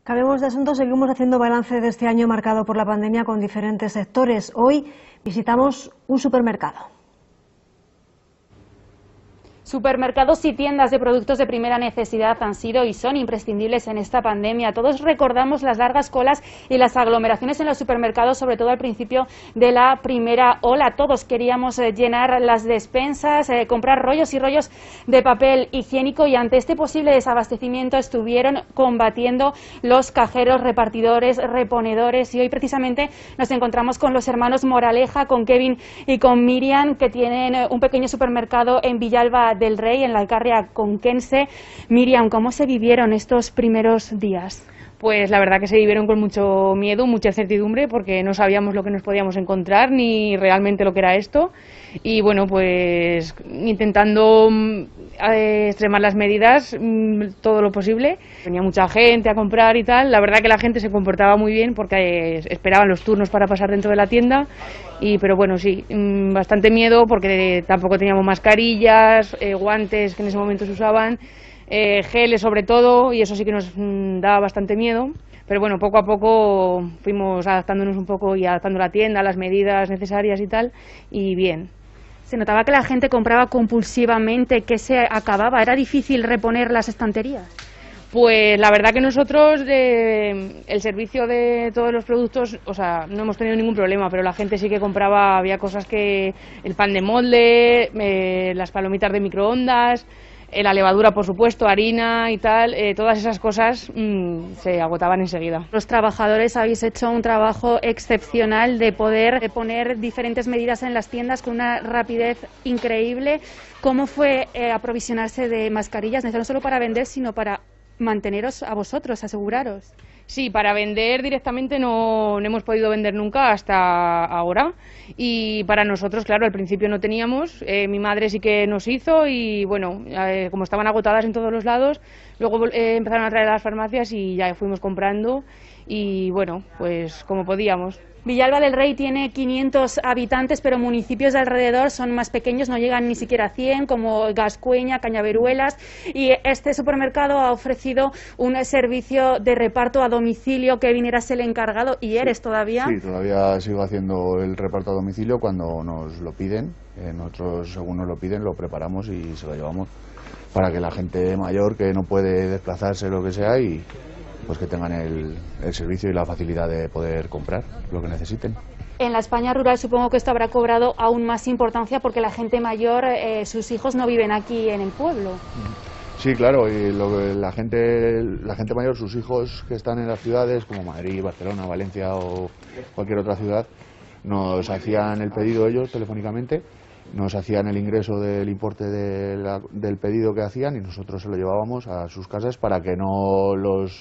Cambiamos de asunto, seguimos haciendo balance de este año marcado por la pandemia con diferentes sectores. Hoy visitamos un supermercado. Supermercados y tiendas de productos de primera necesidad han sido y son imprescindibles en esta pandemia. Todos recordamos las largas colas y las aglomeraciones en los supermercados, sobre todo al principio de la primera ola. Todos queríamos llenar las despensas, comprar rollos y rollos de papel higiénico, y ante este posible desabastecimiento estuvieron combatiendo los cajeros, repartidores, reponedores, y hoy precisamente nos encontramos con los hermanos Moraleja, con Kevin y con Miriam, que tienen un pequeño supermercado en Villalba del Rey, en la Alcarria conquense. Miriam, ¿cómo se vivieron estos primeros días? Pues la verdad que se vivieron con mucho miedo, mucha incertidumbre, porque no sabíamos lo que nos podíamos encontrar ni realmente lo que era esto. Y bueno, pues intentando extremar las medidas todo lo posible. Venía mucha gente a comprar y tal. La verdad que la gente se comportaba muy bien porque esperaban los turnos para pasar dentro de la tienda. Pero bueno, sí, bastante miedo porque tampoco teníamos mascarillas, guantes que en ese momento se usaban, geles sobre todo, y eso sí que nos daba bastante miedo. Pero bueno, poco a poco fuimos adaptándonos un poco y adaptando la tienda a las medidas necesarias y tal, y bien. Se notaba que la gente compraba compulsivamente, que se acababa, era difícil reponer las estanterías. Pues la verdad que nosotros, el servicio de todos los productos, o sea, no hemos tenido ningún problema, pero la gente sí que compraba, había cosas que, el pan de molde, las palomitas de microondas, la levadura, por supuesto, harina y tal, todas esas cosas se agotaban enseguida. Los trabajadores habéis hecho un trabajo excepcional de poder poner diferentes medidas en las tiendas con una rapidez increíble. ¿Cómo fue aprovisionarse de mascarillas, no solo para vender, sino para manteneros a vosotros, aseguraros? Sí, para vender directamente no hemos podido vender nunca hasta ahora, y para nosotros, claro, al principio no teníamos, mi madre sí que nos hizo, y bueno, como estaban agotadas en todos los lados, luego empezaron a traer a las farmacias y ya fuimos comprando, y bueno, pues como podíamos. Villalba del Rey tiene 500 habitantes, pero municipios de alrededor son más pequeños, no llegan ni siquiera a 100, como Gascueña, Cañaveruelas, y este supermercado ha ofrecido un servicio de reparto a domicilio. Que eras el encargado, y eres todavía. Sí, todavía sigo haciendo el reparto a domicilio cuando nos lo piden. Nosotros, según nos lo piden, lo preparamos y se lo llevamos para que la gente mayor que no puede desplazarse, lo que sea, y pues que tengan el servicio y la facilidad de poder comprar lo que necesiten. En la España rural supongo que esto habrá cobrado aún más importancia porque la gente mayor, sus hijos no viven aquí en el pueblo. Sí, claro, y la gente mayor, sus hijos que están en las ciudades como Madrid, Barcelona, Valencia o cualquier otra ciudad, nos hacían el pedido ellos telefónicamente, nos hacían el ingreso del importe del pedido que hacían, y nosotros se lo llevábamos a sus casas para que no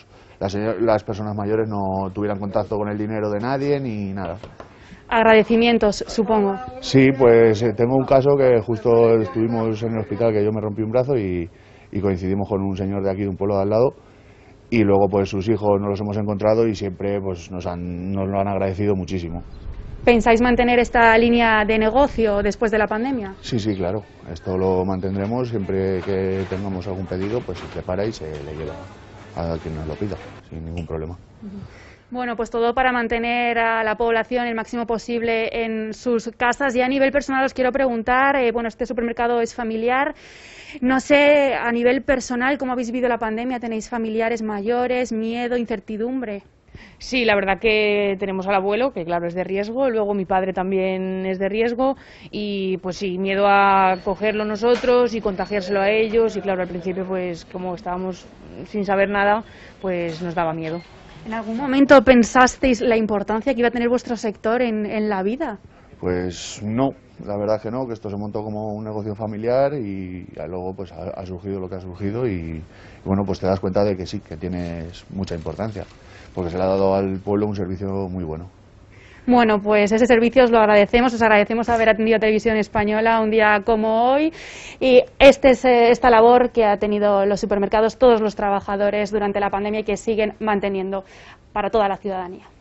las personas mayores no tuvieran contacto con el dinero de nadie ni nada. Agradecimientos, supongo. Sí, pues tengo un caso que justo estuvimos en el hospital, que yo me rompí un brazo y coincidimos con un señor de aquí, de un pueblo de al lado, y luego pues sus hijos nos los hemos encontrado y siempre pues nos lo han agradecido muchísimo. ¿Pensáis mantener esta línea de negocio después de la pandemia? Sí, sí, claro. Esto lo mantendremos. Siempre que tengamos algún pedido, pues se prepara y se le lleva a quien nos lo pida, sin ningún problema. Bueno, pues todo para mantener a la población el máximo posible en sus casas. Y a nivel personal os quiero preguntar, bueno, este supermercado es familiar. No sé, a nivel personal, ¿cómo habéis vivido la pandemia? ¿Tenéis familiares mayores, miedo, incertidumbre? Sí, la verdad que tenemos al abuelo, que claro es de riesgo, luego mi padre también es de riesgo, y pues sí, miedo a cogerlo nosotros y contagiárselo a ellos, y claro, al principio pues como estábamos sin saber nada, pues nos daba miedo. ¿En algún momento pensasteis la importancia que iba a tener vuestro sector en la vida? Pues no, la verdad que no, que esto se montó como un negocio familiar y luego pues ha surgido lo que ha surgido, y bueno, pues te das cuenta de que sí, que tienes mucha importancia, porque se le ha dado al pueblo un servicio muy bueno. Bueno, pues ese servicio os lo agradecemos, os agradecemos haber atendido a Televisión Española un día como hoy, y esta labor que ha tenido los supermercados, todos los trabajadores durante la pandemia y que siguen manteniendo para toda la ciudadanía.